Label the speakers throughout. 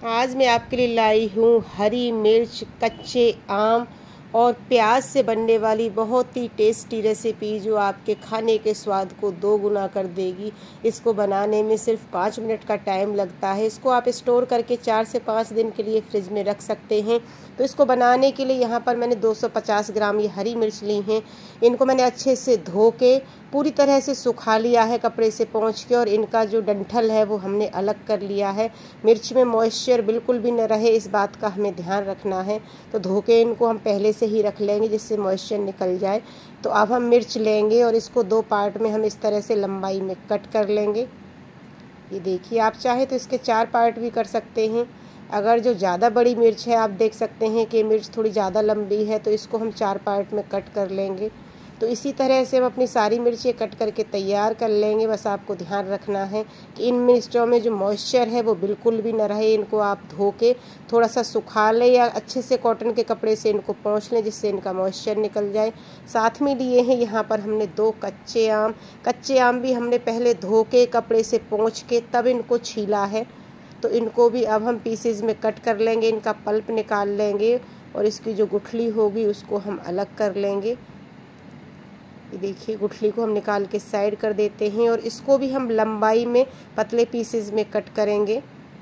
Speaker 1: आज मैं आपके लिए लाई हूँ हरी मिर्च, कच्चे आम और प्याज से बनने वाली बहुत ही टेस्टी रेसिपी जो आपके खाने के स्वाद को दो गुना कर देगी। इसको बनाने में सिर्फ 5 मिनट का टाइम लगता है। इसको आप स्टोर करके 4 से 5 दिन के लिए फ्रिज में रख सकते हैं। तो इसको बनाने के लिए यहाँ पर मैंने 250 ग्राम ये हरी मिर्च ली हैं। इनको मैंने अच्छे से धो के पूरी तरह से सुखा लिया है कपड़े से पोंछ के, और इनका जो डंठल है वो हमने अलग कर लिया है। मिर्च में मॉइस्चर बिल्कुल भी न रहे, इस बात का हमें ध्यान रखना है। तो धो के इनको हम पहले से ही रख लेंगे जिससे मॉइस्चर निकल जाए। तो अब हम मिर्च लेंगे और इसको 2 पार्ट में हम इस तरह से लंबाई में कट कर लेंगे। ये देखिए, आप चाहे तो इसके 4 पार्ट भी कर सकते हैं। अगर जो ज़्यादा बड़ी मिर्च है, आप देख सकते हैं कि मिर्च थोड़ी ज़्यादा लंबी है, तो इसको हम 4 पार्ट में कट कर लेंगे। तो इसी तरह से हम अपनी सारी मिर्चें कट करके तैयार कर लेंगे। बस आपको ध्यान रखना है कि इन मिर्चों में जो मॉइस्चर है वो बिल्कुल भी न रहे। इनको आप धो के थोड़ा सा सुखा लें या अच्छे से कॉटन के कपड़े से इनको पोंछ लें जिससे इनका मॉइस्चर निकल जाए। साथ में लिए हैं यहाँ पर हमने 2 कच्चे आम। कच्चे आम भी हमने पहले धो के कपड़े से पोंछ के तब इनको छीला है। तो इनको भी अब हम पीसेज में कट कर लेंगे। इनका पल्प निकाल लेंगे और इसकी जो गुठली होगी उसको हम अलग कर लेंगे। ये देखिए, गुठली को हम निकाल के साइड कर देते हैं और इसको भी हम लंबाई में पतले पीसेस में कट करेंगे।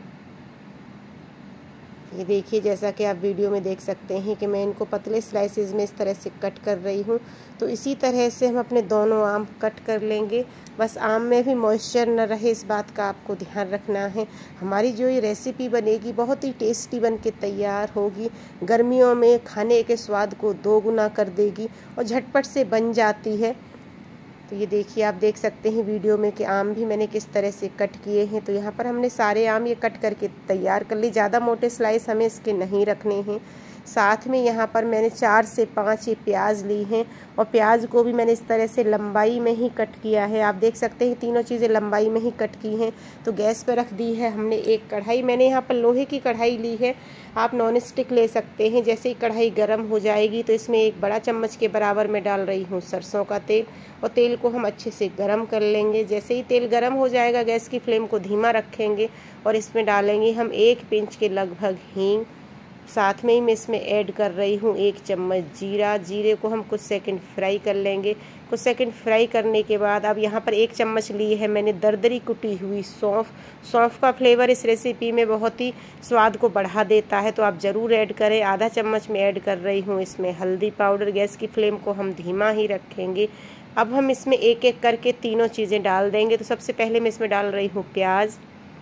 Speaker 1: ये देखिए, जैसा कि आप वीडियो में देख सकते हैं कि मैं इनको पतले स्लाइसेस में इस तरह से कट कर रही हूँ। तो इसी तरह से हम अपने दोनों आम कट कर लेंगे। बस आम में भी मॉइस्चर न रहे, इस बात का आपको ध्यान रखना है। हमारी जो ये रेसिपी बनेगी बहुत ही टेस्टी बन के तैयार होगी। गर्मियों में खाने के स्वाद को 2 गुना कर देगी और झटपट से बन जाती है। तो ये देखिए, आप देख सकते हैं वीडियो में कि आम भी मैंने किस तरह से कट किए हैं। तो यहाँ पर हमने सारे आम ये कट करके तैयार कर लिए। ज़्यादा मोटे स्लाइस हमें इसके नहीं रखने हैं। साथ में यहाँ पर मैंने 4 से 5 ये प्याज ली हैं और प्याज को भी मैंने इस तरह से लंबाई में ही कट किया है। आप देख सकते हैं तीनों चीज़ें लंबाई में ही कट की हैं। तो गैस पर रख दी है हमने एक कढ़ाई। मैंने यहाँ पर लोहे की कढ़ाई ली है, आप नॉन स्टिक ले सकते हैं। जैसे ही कढ़ाई गर्म हो जाएगी तो इसमें 1 बड़ा चम्मच के बराबर मैं डाल रही हूँ सरसों का तेल, और तेल को हम अच्छे से गर्म कर लेंगे। जैसे ही तेल गर्म हो जाएगा गैस की फ्लेम को धीमा रखेंगे और इसमें डालेंगे हम 1 पिंच के लगभग हींग। साथ में ही मैं इसमें ऐड कर रही हूँ 1 चम्मच जीरा। जीरे को हम कुछ सेकंड फ्राई कर लेंगे। कुछ सेकंड फ्राई करने के बाद अब यहाँ पर 1 चम्मच ली है मैंने दरदरी कुटी हुई सौंफ। सौंफ का फ्लेवर इस रेसिपी में बहुत ही स्वाद को बढ़ा देता है, तो आप ज़रूर ऐड करें। आधा चम्मच में ऐड कर रही हूँ इसमें हल्दी पाउडर। गैस की फ्लेम को हम धीमा ही रखेंगे। अब हम इसमें एक एक करके तीनों चीज़ें डाल देंगे। तो सबसे पहले मैं इसमें डाल रही हूँ प्याज।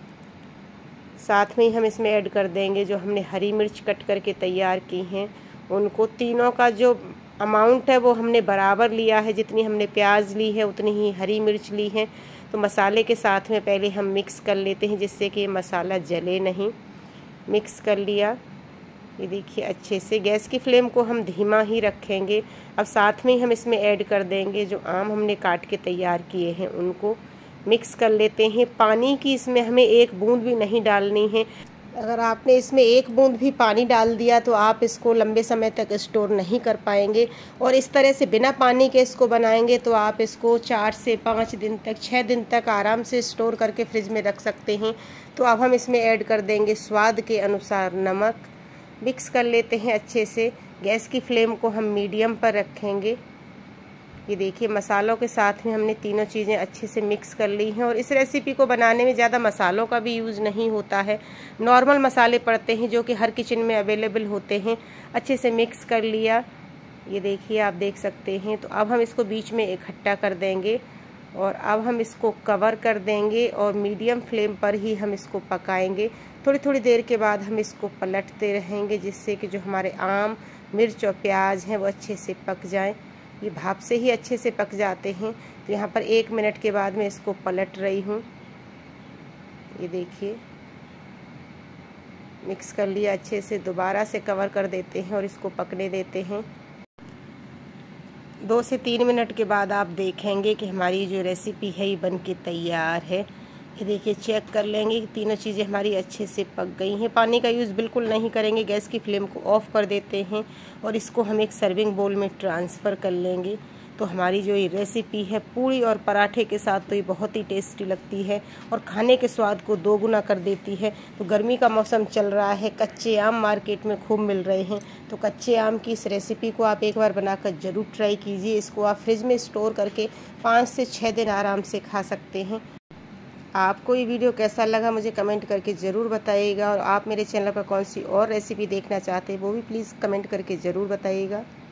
Speaker 1: साथ में ही हम इसमें ऐड कर देंगे जो हमने हरी मिर्च कट करके तैयार की हैं उनको। तीनों का जो अमाउंट है वो हमने बराबर लिया है, जितनी हमने प्याज ली है उतनी ही हरी मिर्च ली है। तो मसाले के साथ में पहले हम मिक्स कर लेते हैं जिससे कि मसाला जले नहीं। मिक्स कर लिया, ये देखिए अच्छे से। गैस की फ्लेम को हम धीमा ही रखेंगे। अब साथ में ही हम इसमें ऐड कर देंगे जो आम हमने काट के तैयार किए हैं उनको। मिक्स कर लेते हैं। पानी की इसमें हमें 1 बूंद भी नहीं डालनी है। अगर आपने इसमें 1 बूंद भी पानी डाल दिया तो आप इसको लंबे समय तक स्टोर नहीं कर पाएंगे। और इस तरह से बिना पानी के इसको बनाएंगे तो आप इसको 4 से 5 दिन तक, 6 दिन तक आराम से स्टोर करके फ्रिज में रख सकते हैं। तो अब हम इसमें ऐड कर देंगे स्वाद के अनुसार नमक। मिक्स कर लेते हैं अच्छे से। गैस की फ्लेम को हम मीडियम पर रखेंगे। ये देखिए, मसालों के साथ में हमने तीनों चीज़ें अच्छे से मिक्स कर ली हैं। और इस रेसिपी को बनाने में ज़्यादा मसालों का भी यूज़ नहीं होता है, नॉर्मल मसाले पड़ते हैं जो कि हर किचन में अवेलेबल होते हैं। अच्छे से मिक्स कर लिया, ये देखिए आप देख सकते हैं। तो अब हम इसको बीच में इकट्ठा कर देंगे और अब हम इसको कवर कर देंगे और मीडियम फ्लेम पर ही हम इसको पकाएंगे। थोड़ी थोड़ी देर के बाद हम इसको पलटते रहेंगे जिससे कि जो हमारे आम, मिर्च और प्याज हैं वो अच्छे से पक जाएं। ये भाप से ही अच्छे से पक जाते हैं। तो यहाँ पर 1 मिनट के बाद मैं इसको पलट रही हूँ। ये देखिए, मिक्स कर लिया अच्छे से। दोबारा से कवर कर देते हैं और इसको पकने देते हैं। 2 से 3 मिनट के बाद आप देखेंगे कि हमारी जो रेसिपी है ये बन के तैयार है। ये देखिए, चेक कर लेंगे कि तीनों चीज़ें हमारी अच्छे से पक गई हैं। पानी का यूज़ बिल्कुल नहीं करेंगे। गैस की फ्लेम को ऑफ कर देते हैं और इसको हम एक सर्विंग बोल में ट्रांसफ़र कर लेंगे। तो हमारी जो ये रेसिपी है पूड़ी और पराठे के साथ तो ये बहुत ही टेस्टी लगती है और खाने के स्वाद को दोगुना कर देती है। तो गर्मी का मौसम चल रहा है, कच्चे आम मार्केट में खूब मिल रहे हैं, तो कच्चे आम की इस रेसिपी को आप एक बार बनाकर ज़रूर ट्राई कीजिए। इसको आप फ्रिज में स्टोर करके 5 से 6 दिन आराम से खा सकते हैं। आपको ये वीडियो कैसा लगा मुझे कमेंट करके ज़रूर बताइएगा, और आप मेरे चैनल पर कौन सी और रेसिपी देखना चाहते हैं वो भी प्लीज़ कमेंट करके ज़रूर बताइएगा।